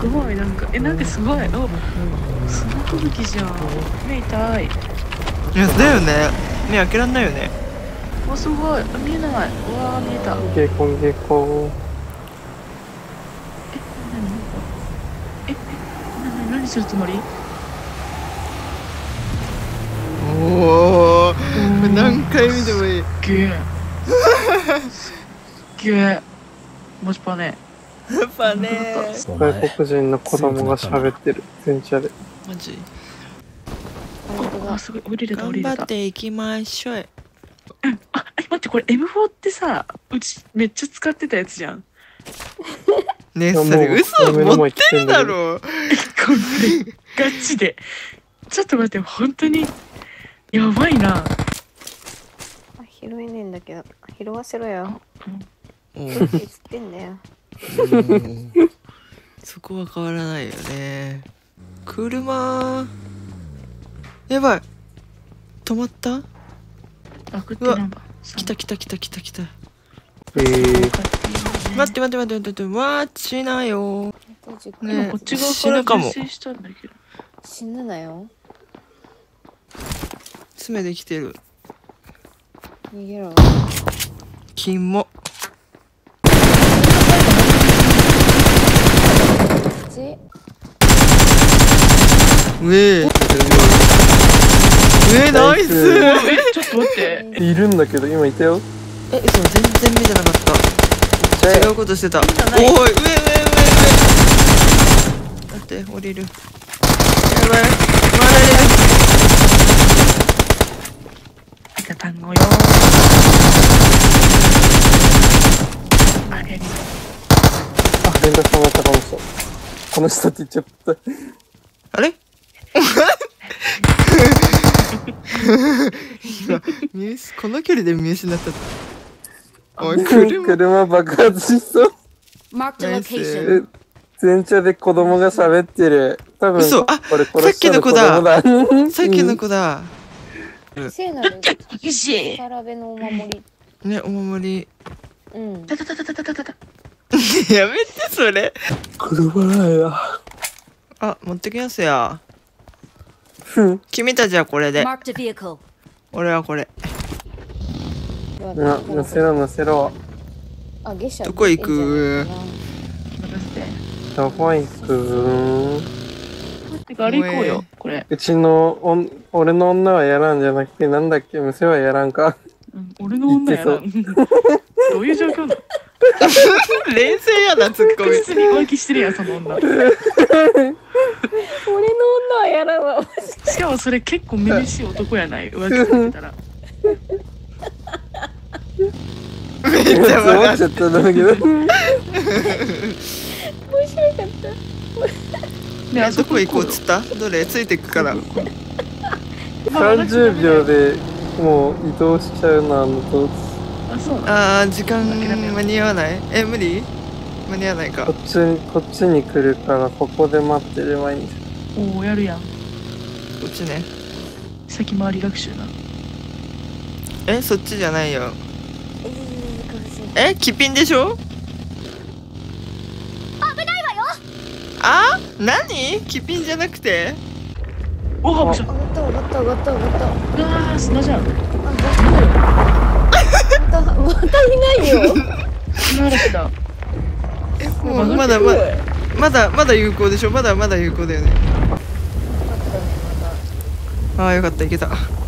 ごい、なんかすごい。お、砂吹雪じゃん。目痛い。 いやだよね。目開けらんないよね。 お、すごい。見えない。うわー、見えた。 ゲコンゲコン。 何するつもり？ おお、何回見てもいい。 げえ。げえ。もちぱね。 やっぱね。 外国人の子供が喋ってる。全茶で。 マジ。 あ、すごい。降りれた、降りれた。 頑張っていきましょう。 あ、待って、これ M4 ってさ、うちめっちゃ使ってたやつじゃん。 ねえ、それ嘘持ってるだろ。 これガチで。ちょっと待って、本当にやばいな。 拾えねえんだけど、拾わせろよ。 うん。 つってんだよ。 そこは変わらないよね。車。やばい。止まった？ あ、食ってなんだ。 来た来た来た来た来た。待って待って待って待って、待ちなよ。 ね、こっち側から発生したんだけど。 死ぬなよ。 爪できてる。 逃げろ。 金も。上ナイス。 ちょっと待って。 いるんだけど今いたよ。 嘘、全然見てなかった。違うことしてた。おい、上待って降りる。やばい、まだいる。 赤単語よ。あれ。 あ、連絡されたかもしれない。この人って言っちゃった。 あれ今この距離で見失った。おい、 車爆発しそう。前茶で子供が喋ってる。多分嘘、あ、 これさっきの子だ。さっきの子子だ。 聖なるサラベのお守り。 ね、お守り。 うん。 やめてそれ。 車ないわ。 あ、持ってきますよ。君たちはこれで。俺はこれ。 乗せろ乗せろ。 あ、下車。 どこ行く？ どこ行く？ あれ行こうよ、これ。 うちの俺の女はやらんじゃなくて、なんだっけ、娘はやらんか。 俺の女やらん。どういう状況なの？ 冷静やな、ツッコミ。 普通に浮気してるやん、その女。 俺の女はやらんわ。 しかもそれ結構めめしい男やない、浮気されたら。 めっちゃ笑っちゃったんだけど。面白かった。 ね、どこ行こうっつった？どれついてくから。 30秒でもう移動しちゃうな、 ああ、時間間に合わない？無理？間に合わないか。 こっちに来るから、ここで待ってればいいんじゃん。おお、やるやん。こっちね。 先回り学習な。 そっちじゃないよ。キピンでしょ？ 危ないわよ。 あ？何？キピンじゃなくて？ おお、 上がった上がった上がった上がった。 うわー、砂じゃん。 またいないよ。 砂嵐だ。 もうまだ有効でしょ？まだ有効だよね。ああ、よかった、いけた。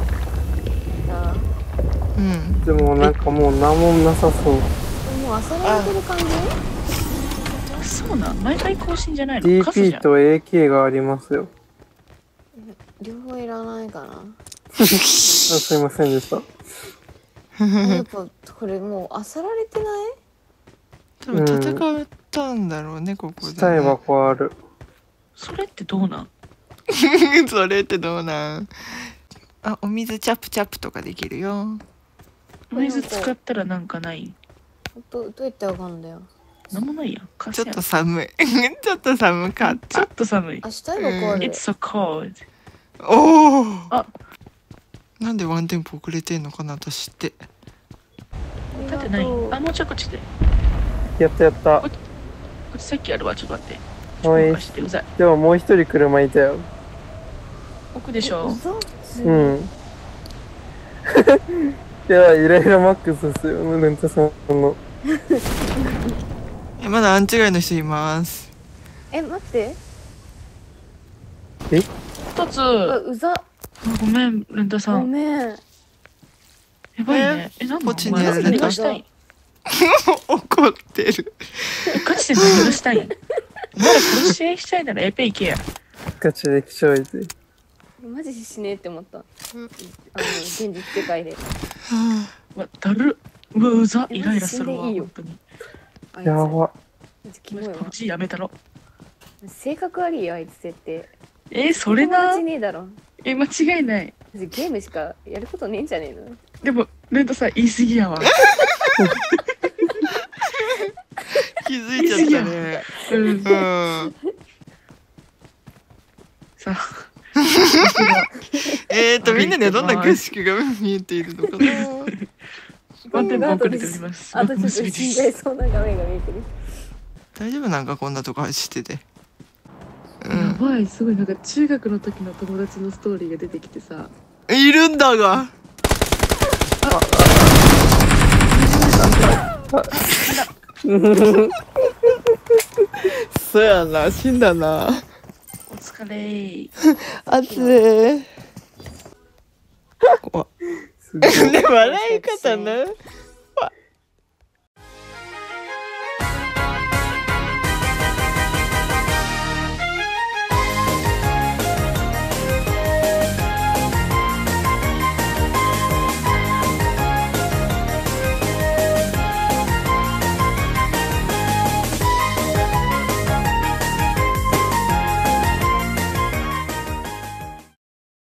うん。 でもなんかもう何もなさそう。 もう遊ばれてる感じ？ そうな、毎回更新じゃないの？ DP と AK がありますよ。 両方いらないかな。 すいませんでした。 やっぱこれもう漁られてない？ 多分戦ったんだろうね、ここで、ね。 下へ箱ある。 それってどうなん？ それってどうなん？あ、お水チャプチャプとかできるよ。 お水使ったらなんかない？ どうやって上がるんだよ。 なんもないやん。 ちょっと寒い。ちょっと寒かった。 ちょっと寒い。 あ、下へ箱ある。 It's so cold。 おお。 あ、 なんでワンテンポ遅れてんのかな、私って。 だってない。あ、もうちょっとこっちで。 やったやった。 こっちさっきあるわ、ちょっと待って。 おい動かしてうざい。 でももう一人車いたよ。 奥でしょ。 嘘うん。いや、イライラマックスですよ、レンタさんの。 まだアンチ外の人います。 待って。 一つ。 うざ。 ごめん、レンタさごん。 めん。 やばいね。なんこっちお前にやられた何がしたいん？ 怒ってる。 ガチで何がしたいん？お前ら殺し合いしたいならエペ行けや。 ガチで来ちゃいて。 マジしねえって思った。現実世界で。 うわ、だる。うわ、うざ。イライラするわ。 死んでいいよ本当に。 あいつやば。 マジキモいわパブ。G やめたろ。 性格悪いよあいつ設定。 それな友達。ねえだろ。 間違いない。 マジゲームしかやることねえんじゃねえの。 でも、レンタさん言い過ぎやわ。 気づいちゃったね。 うん。 うん。 さあ。 みんなにはどんな景色が見えているのかな。 ワンテンポ遅れております。 あとちょっと結び死んじゃいです。 そうな画面が見えてる。 大丈夫なんかこんなとこ走ってて。 やばい、すごいなんか中学の時の友達のストーリーが出てきてさ、 いるんだが。そうやな、死んだな。 お疲れ。 熱い。怖っ。 すごい。 で、笑い方な。